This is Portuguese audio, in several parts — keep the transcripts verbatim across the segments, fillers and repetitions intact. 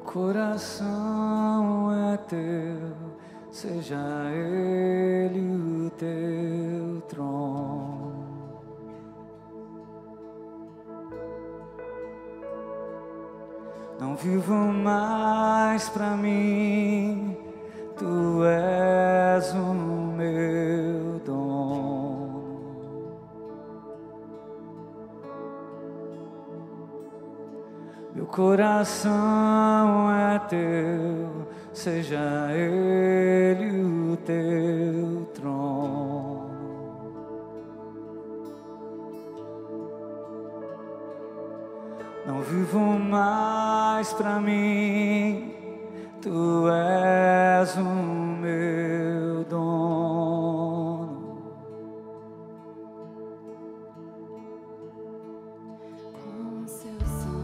coração é teu, seja ele o teu trono. Não vivo mais pra mim, tu és o meu dono. Meu coração é teu, seja ele o teu trono. Não vivo mais pra mim, tu és o meu dono. Com seu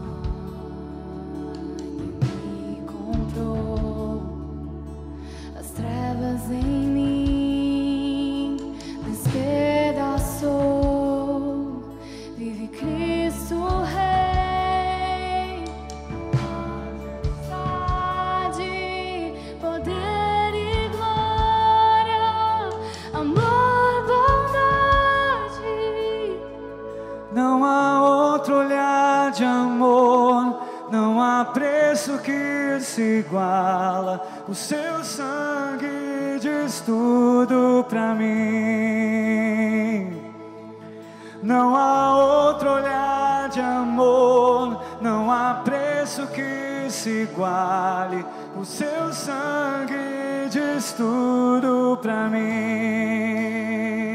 sangue me comprou, as trevas em mim despedaçou. Vive Cristo Rei. Não há outro olhar de amor, não há preço que se iguala. O seu sangue diz tudo pra mim. Não há outro olhar de amor, não há preço que se iguale. O seu sangue diz tudo pra mim.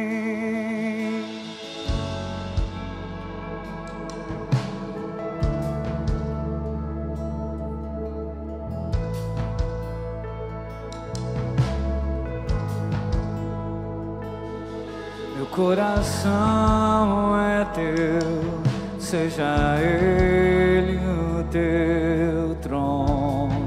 Meu coração é teu, seja ele o teu trono.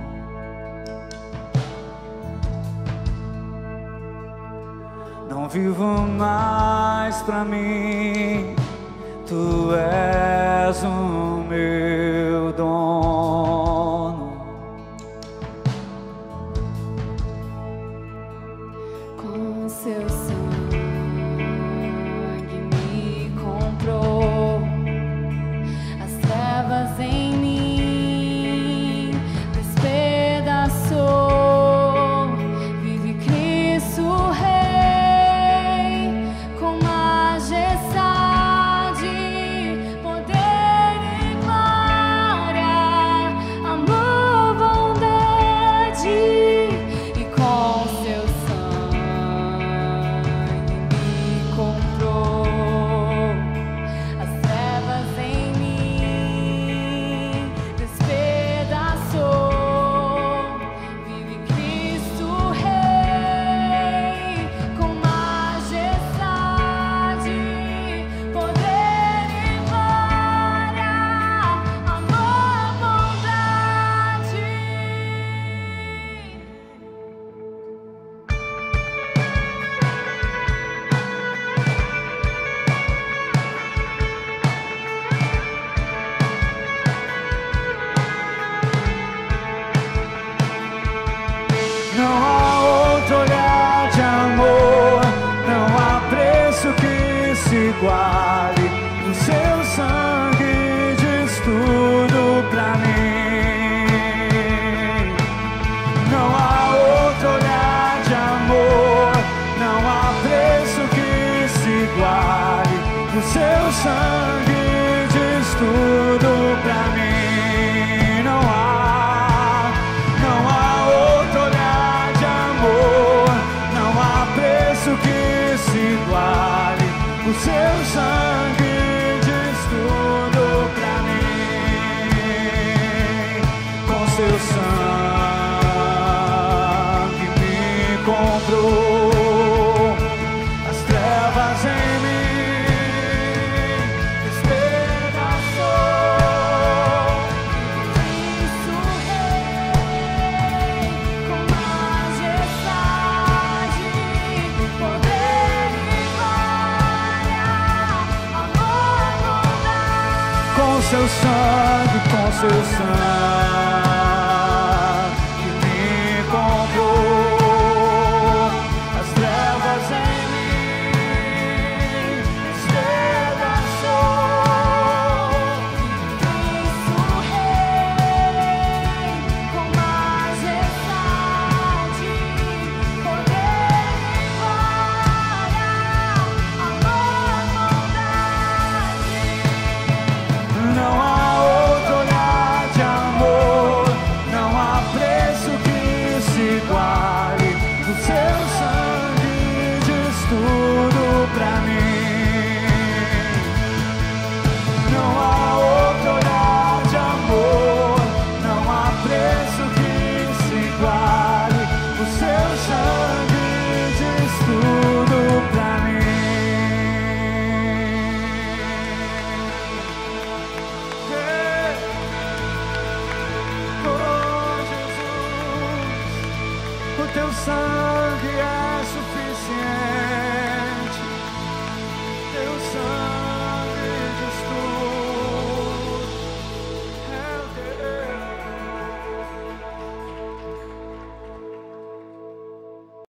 Não vivo mais pra mim, tu és o meu dono. Com seu sangue me comprou, as trevas em mim despedaçou. Vive Cristo Rei, com majestade, poder e glória, amor, bondade. E com seu Não há outro olhar de amor, não há preço que se iguale. O seu sangue diz tudo pra mim. Não há outro olhar de amor, não há preço que se iguale. O seu sangue diz tudo pra mim. Não há, não há outro olhar de amor, não há preço que se iguale. O seu sangue diz tudo pra mim. Com seu sangue me comprou, as trevas em mim despedaçou. Cristo Rei, com majestade, poder e glória, amor, bondade. Com seu sangue, com seu sangue sangue é